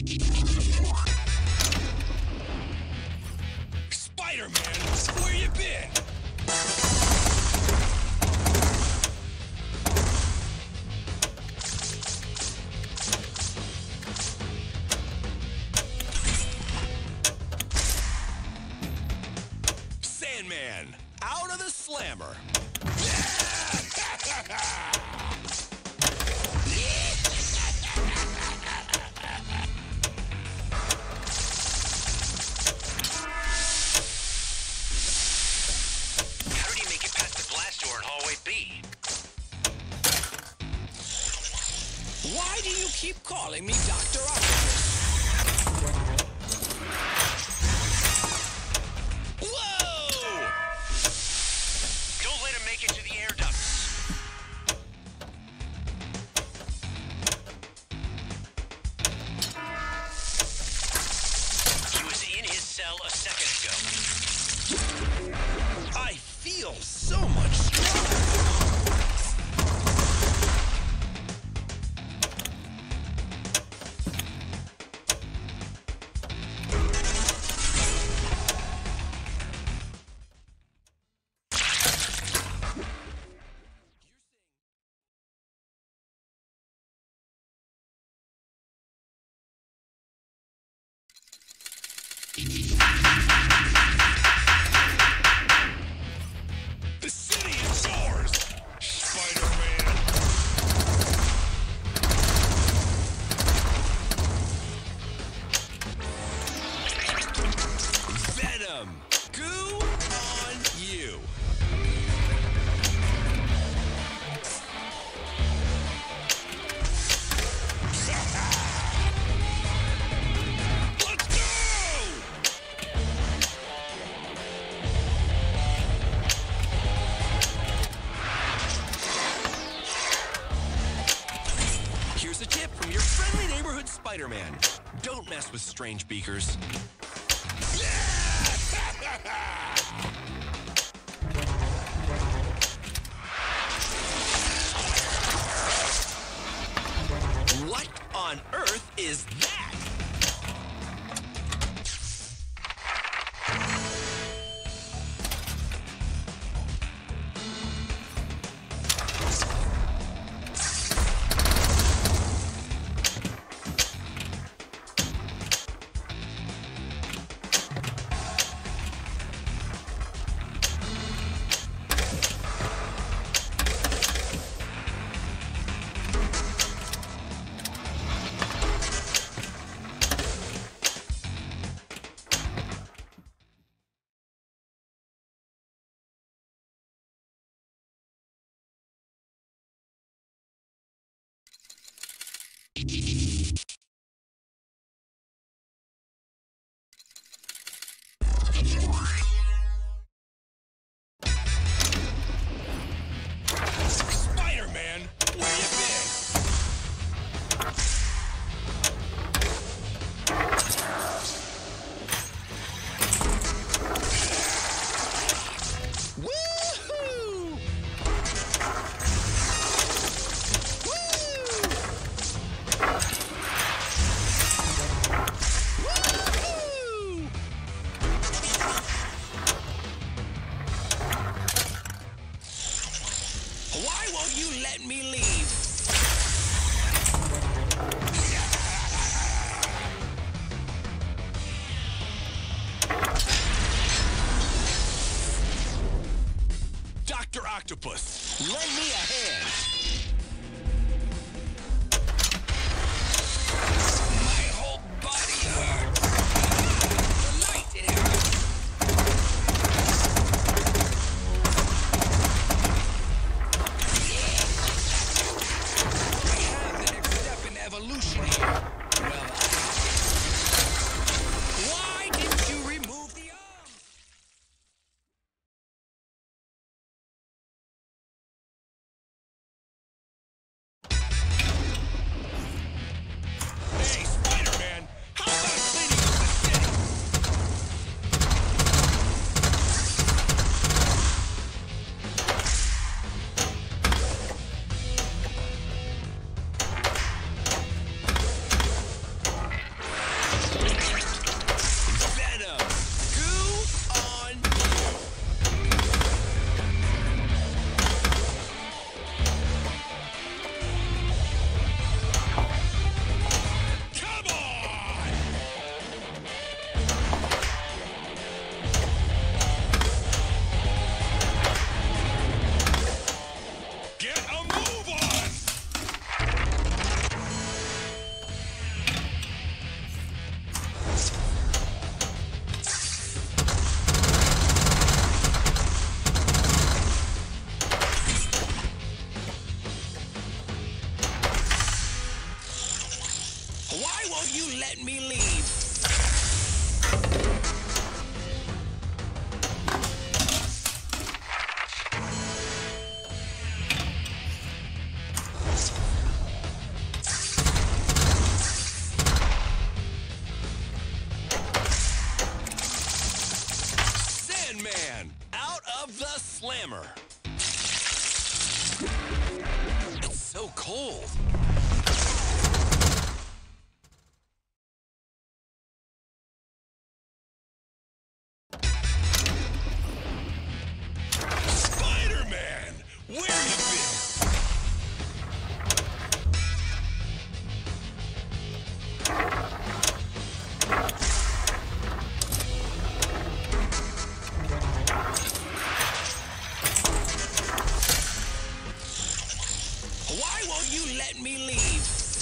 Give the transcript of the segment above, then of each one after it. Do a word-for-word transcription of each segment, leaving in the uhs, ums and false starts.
Spider-Man, where you been? Sandman, out of the slammer. Why do you keep calling me Doctor Octopus? Whoa! Don't let him make it to the air ducts. He was in his cell a second ago. I feel so much stronger. The city is yours, Spider-Man. Venom, goo on you. Let's go! Here's a tip from your friendly neighborhood Spider-Man. Don't mess with strange beakers. What on earth is that? Spider-Man, where you been? Woo-hoo! Woo! Why won't you let me leave? Doctor Octopus, lend me a hand. let me leave? Sandman, out of the slammer. It's so cold. Spider-Man, where you been? Why won't you let me leave?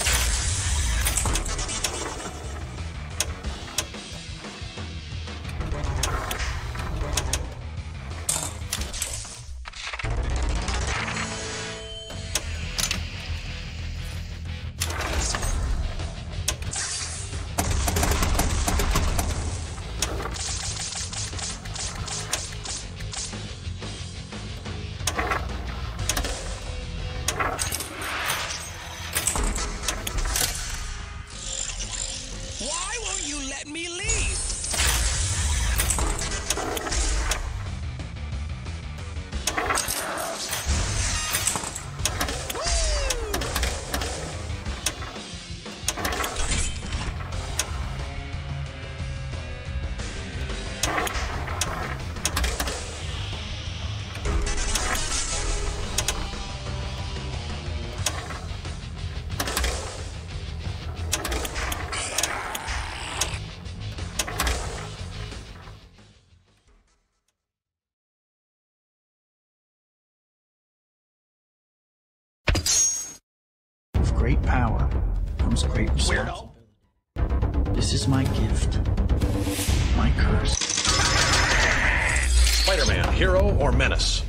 Why won't you let me leave? With great power comes great responsibility. This is my gift, my curse. Spider-Man, hero or menace?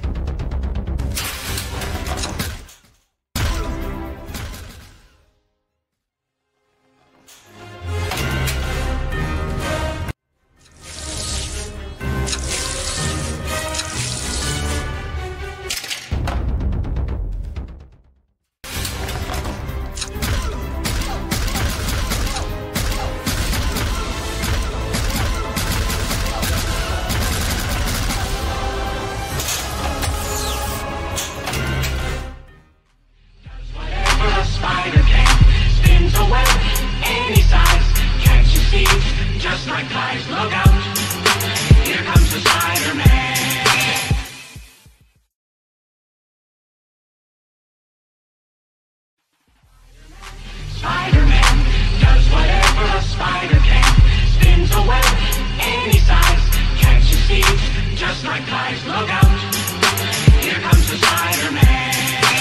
Just like flies, look out! Here comes the Spider-Man. Spider-Man does whatever a spider can. Spins a web any size. Can't you see? Just like flies, look out! Here comes the Spider-Man.